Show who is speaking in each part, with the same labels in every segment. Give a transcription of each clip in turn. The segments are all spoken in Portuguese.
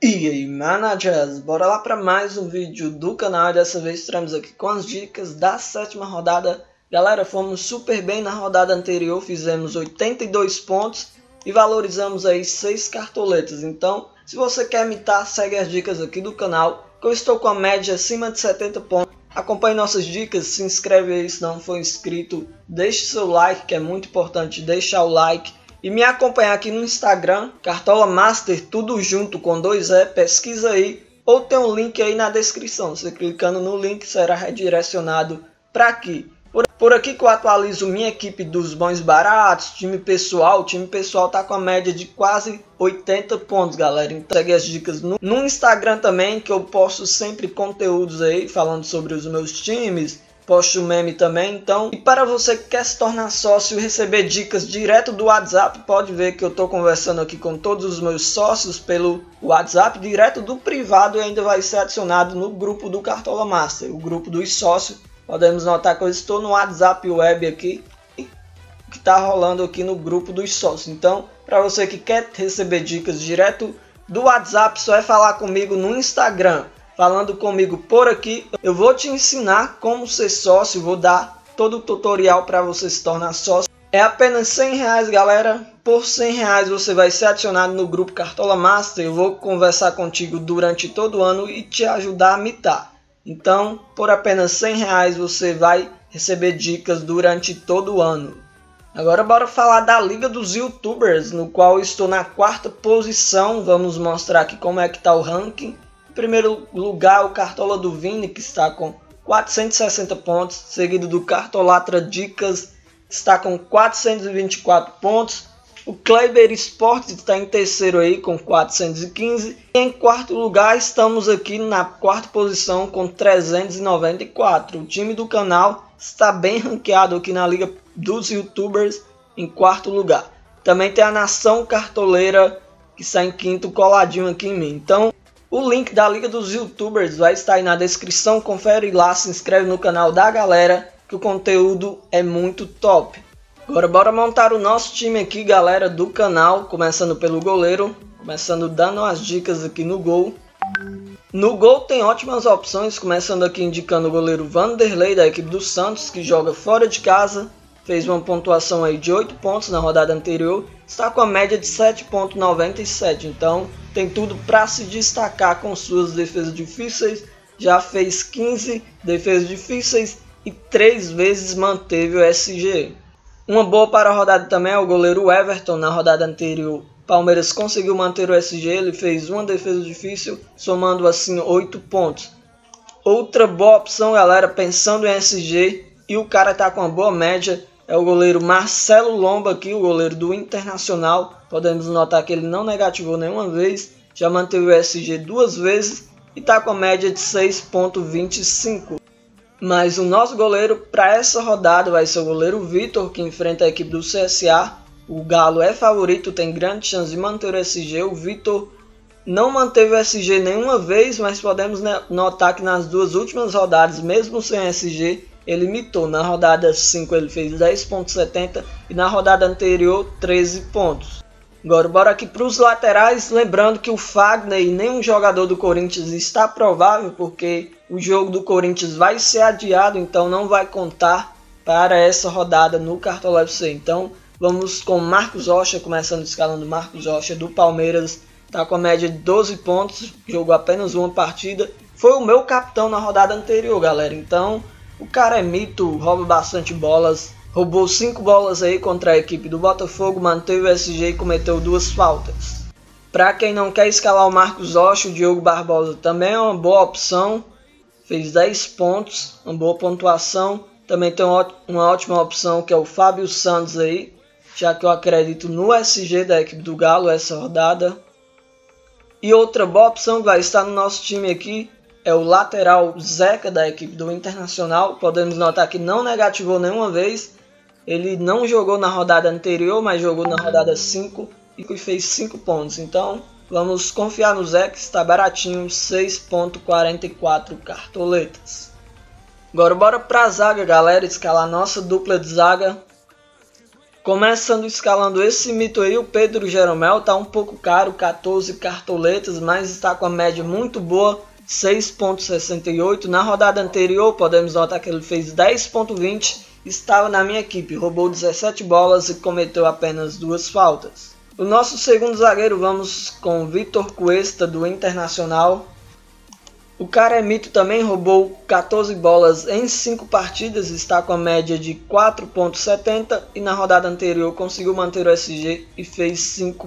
Speaker 1: E aí, managers, bora lá para mais um vídeo do canal. E dessa vez estamos aqui com as dicas da sétima rodada. Galera, fomos super bem na rodada anterior, fizemos 82 pontos e valorizamos aí 6 cartoletas. Então, se você quer imitar, segue as dicas aqui do canal, que eu estou com a média acima de 70 pontos. Acompanhe nossas dicas, se inscreve aí se não for inscrito, deixe seu like, que é muito importante deixar o like. E me acompanhar aqui no Instagram, Cartola Master, tudo junto com 2E, pesquisa aí, ou tem um link aí na descrição. Você clicando no link será redirecionado para aqui. Por aqui que eu atualizo minha equipe dos bons baratos, time pessoal. O time pessoal tá com a média de quase 80 pontos, galera. Então segue as dicas no Instagram também, que eu posto sempre conteúdos aí falando sobre os meus times. Posto meme também, então. E para você que quer se tornar sócio e receber dicas direto do WhatsApp, pode ver que eu estou conversando aqui com todos os meus sócios pelo WhatsApp, direto do privado, e ainda vai ser adicionado no grupo do Cartola Master, o grupo dos sócios. Podemos notar que eu estou no WhatsApp web aqui, que está rolando aqui no grupo dos sócios. Então, para você que quer receber dicas direto do WhatsApp, só é falar comigo no Instagram. Falando comigo por aqui, eu vou te ensinar como ser sócio, vou dar todo o tutorial para você se tornar sócio. É apenas R$100, galera. Por R$100 você vai ser adicionado no grupo Cartola Master. Eu vou conversar contigo durante todo o ano e te ajudar a mitar. Então, por apenas R$100 você vai receber dicas durante todo o ano. Agora bora falar da Liga dos Youtubers, no qual eu estou na 4ª posição. Vamos mostrar aqui como é que está o ranking. Em primeiro lugar, o Cartola do Vini, que está com 460 pontos, seguido do Cartolatra Dicas, que está com 424 pontos. O Kleber Esportes está em terceiro aí com 415. E em quarto lugar, estamos aqui na 4ª posição com 394. O time do canal está bem ranqueado aqui na Liga dos Youtubers, em 4º lugar. Também tem a Nação Cartoleira, que está em 5º, coladinho aqui em mim. Então, o link da Liga dos Youtubers vai estar aí na descrição, confere lá, se inscreve no canal da galera, que o conteúdo é muito top. Agora bora montar o nosso time aqui, galera, do canal, começando pelo goleiro, começando dando as dicas aqui no gol. No gol tem ótimas opções, começando aqui indicando o goleiro Vanderlei da equipe do Santos, que joga fora de casa. Fez uma pontuação aí de 8 pontos na rodada anterior, está com a média de 7,97, então tem tudo para se destacar com suas defesas difíceis. Já fez 15 defesas difíceis e 3 vezes manteve o SG. Uma boa para a rodada também é o goleiro Everton. Na rodada anterior, Palmeiras conseguiu manter o SG, ele fez uma defesa difícil, somando assim 8 pontos. Outra boa opção, galera, pensando em SG, e o cara está com uma boa média, é o goleiro Marcelo Lomba aqui, o goleiro do Internacional. Podemos notar que ele não negativou nenhuma vez, já manteve o SG 2 vezes e está com a média de 6,25. Mas o nosso goleiro para essa rodada vai ser o goleiro Vitor, que enfrenta a equipe do CSA. O Galo é favorito, tem grande chance de manter o SG. O Vitor não manteve o SG nenhuma vez, mas podemos notar que nas duas últimas rodadas, mesmo sem SG, ele imitou. Na rodada 5 ele fez 10,70 e na rodada anterior 13 pontos. Agora bora aqui para os laterais, lembrando que o Fagner e nenhum jogador do Corinthians está provável, porque o jogo do Corinthians vai ser adiado, então não vai contar para essa rodada no Cartola FC. Então vamos com Marcos Rocha, começando escalando Marcos Rocha do Palmeiras, está com a média de 12 pontos, jogou apenas uma partida, foi o meu capitão na rodada anterior, galera. Então o cara é mito, rouba bastante bolas. Roubou 5 bolas aí contra a equipe do Botafogo, manteve o SG e cometeu 2 faltas. Para quem não quer escalar o Marcos Rocha, o Diogo Barbosa também é uma boa opção. Fez 10 pontos, uma boa pontuação. Também tem uma ótima opção que é o Fábio Santos aí, já que eu acredito no SG da equipe do Galo essa rodada. E outra boa opção que vai estar no nosso time aqui é o lateral Zeca da equipe do Internacional. Podemos notar que não negativou nenhuma vez. Ele não jogou na rodada anterior, mas jogou na rodada 5 e fez 5 pontos. Então, vamos confiar no Zé, que está baratinho, 6,44 cartoletas. Agora bora para a zaga, galera, escalar nossa dupla de zaga. Começando escalando esse mito aí, o Pedro Jeromel tá um pouco caro, 14 cartoletas, mas está com a média muito boa, 6.68. Na rodada anterior, podemos notar que ele fez 10.20, estava na minha equipe, roubou 17 bolas e cometeu apenas 2 faltas. O nosso segundo zagueiro, vamos com Vitor Cuesta, do Internacional. O cara é mito também, roubou 14 bolas em 5 partidas, está com a média de 4.70 e na rodada anterior conseguiu manter o SG e fez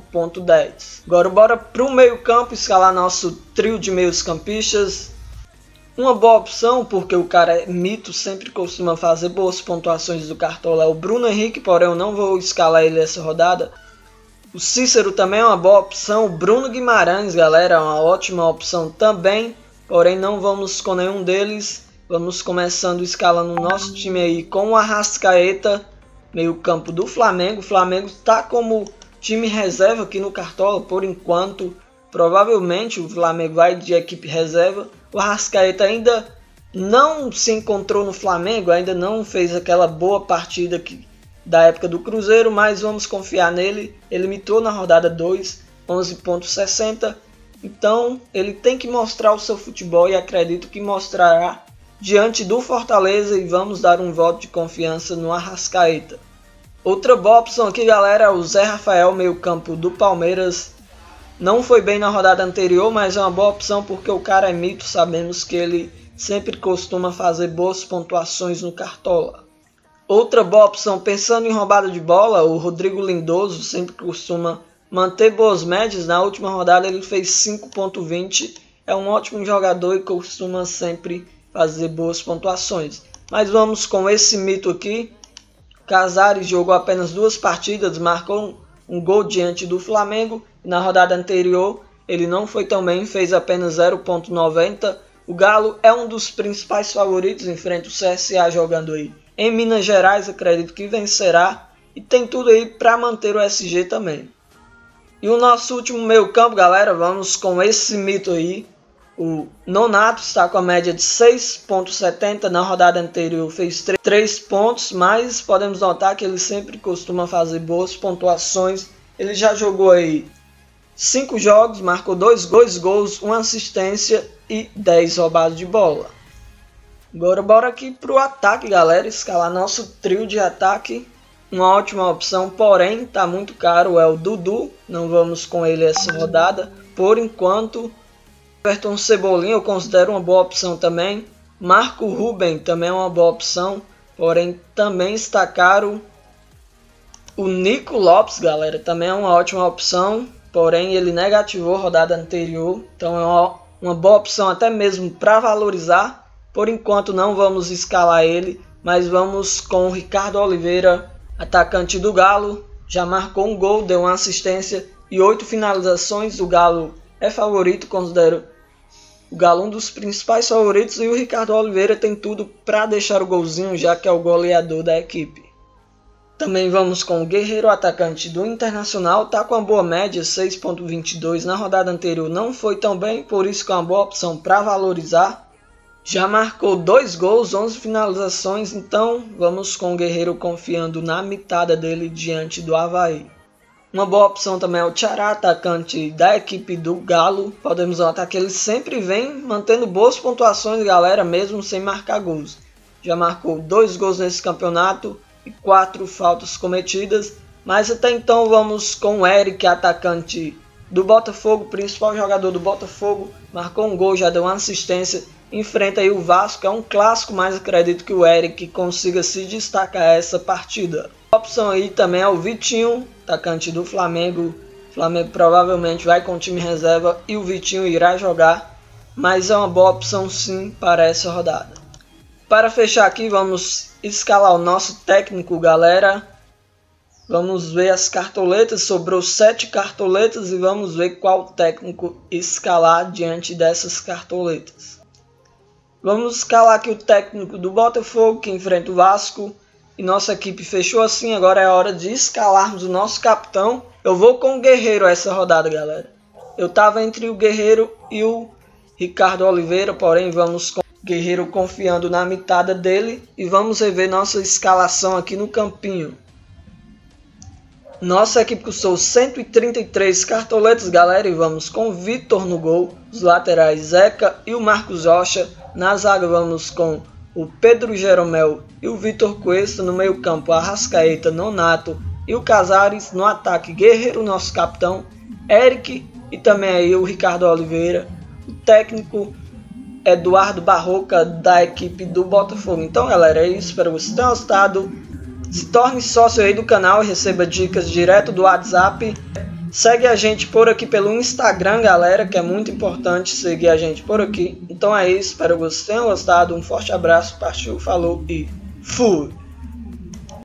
Speaker 1: 5.10. Agora bora para o meio campo, escalar nosso trio de meios campistas. Uma boa opção, porque o cara é mito, sempre costuma fazer boas pontuações do Cartola, é o Bruno Henrique, porém eu não vou escalar ele essa rodada. O Cícero também é uma boa opção, o Bruno Guimarães, galera, é uma ótima opção também. Porém, não vamos com nenhum deles. Vamos começando escalando o nosso time aí com o Arrascaeta, meio campo do Flamengo. O Flamengo está como time reserva aqui no Cartola por enquanto. Provavelmente o Flamengo vai de equipe reserva. O Arrascaeta ainda não se encontrou no Flamengo, ainda não fez aquela boa partida da época do Cruzeiro, mas vamos confiar nele. Ele mitou na rodada 2, 11.60. Então ele tem que mostrar o seu futebol e acredito que mostrará diante do Fortaleza e vamos dar um voto de confiança no Arrascaeta. Outra boa opção aqui, galera, é o Zé Rafael, meio campo do Palmeiras. Não foi bem na rodada anterior, mas é uma boa opção porque o cara é mito, sabemos que ele sempre costuma fazer boas pontuações no Cartola. Outra boa opção, pensando em roubada de bola, o Rodrigo Lindoso sempre costuma manter boas médias. Na última rodada ele fez 5.20, é um ótimo jogador e costuma sempre fazer boas pontuações. Mas vamos com esse mito aqui. Casares jogou apenas 2 partidas, marcou um gol diante do Flamengo. Na rodada anterior ele não foi tão bem, fez apenas 0.90. O Galo é um dos principais favoritos, enfrenta o CSA jogando aí em Minas Gerais, acredito que vencerá. E tem tudo aí para manter o SG também. E o nosso último meio campo, galera, vamos com esse mito aí. O Nonato está com a média de 6.70, na rodada anterior fez 3 pontos, mas podemos notar que ele sempre costuma fazer boas pontuações. Ele já jogou aí 5 jogos, marcou 2 gols, 1 assistência e 10 roubadas de bola. Agora bora aqui para o ataque, galera, escalar nosso trio de ataque. Uma ótima opção, porém está muito caro, é o Dudu, não vamos com ele essa rodada. Por enquanto, Everton Cebolinha eu considero uma boa opção também. Marco Ruben também é uma boa opção, porém também está caro. O Nico Lopes, galera, também é uma ótima opção, porém ele negativou a rodada anterior, então é uma boa opção até mesmo para valorizar. Por enquanto não vamos escalar ele, mas vamos com o Ricardo Oliveira, atacante do Galo, já marcou um gol, deu uma assistência e 8 finalizações. O Galo é favorito, considero o Galo um dos principais favoritos e o Ricardo Oliveira tem tudo para deixar o golzinho, já que é o goleador da equipe. Também vamos com o Guerreiro, atacante do Internacional, tá com uma boa média, 6.22. Na rodada anterior não foi tão bem, por isso que é uma boa opção para valorizar. Já marcou 2 gols, 11 finalizações, então vamos com o Guerreiro confiando na mitada dele diante do Avaí. Uma boa opção também é o Ceará, atacante da equipe do Galo. Podemos notar que ele sempre vem mantendo boas pontuações, galera, mesmo sem marcar gols. Já marcou 2 gols nesse campeonato e 4 faltas cometidas, mas até então vamos com o Eric, atacante do Botafogo, principal jogador do Botafogo. Marcou um gol, já deu uma assistência. Enfrenta aí o Vasco, é um clássico, mas acredito que o Eric consiga se destacar essa partida. A opção aí também é o Vitinho, atacante do Flamengo. O Flamengo provavelmente vai com o time reserva e o Vitinho irá jogar, mas é uma boa opção sim para essa rodada. Para fechar aqui, vamos escalar o nosso técnico, galera. Vamos ver as cartoletas, sobrou 7 cartoletas e vamos ver qual técnico escalar diante dessas cartoletas. Vamos escalar aqui o técnico do Botafogo, que enfrenta o Vasco. E nossa equipe fechou assim, agora é hora de escalarmos o nosso capitão. Eu vou com o Guerreiro essa rodada, galera. Eu estava entre o Guerreiro e o Ricardo Oliveira, porém vamos com o Guerreiro confiando na mitada dele. E vamos rever nossa escalação aqui no campinho. Nossa equipe custou 133 cartoletas, galera, e vamos com Vitor no gol, os laterais Zeca e o Marcos Rocha, na zaga vamos com o Pedro Jeromel e o Vitor Cuesta, no meio campo Arrascaeta, Nonato e o Casares, no ataque Guerreiro, nosso capitão, Eric e também aí o Ricardo Oliveira, o técnico Eduardo Barroca da equipe do Botafogo. Então galera, é isso, espero que vocês tenham gostado. Se torne sócio aí do canal e receba dicas direto do WhatsApp. Segue a gente por aqui pelo Instagram, galera, que é muito importante seguir a gente por aqui. Então é isso, espero que vocês tenham gostado. Um forte abraço, partiu, falou e fui!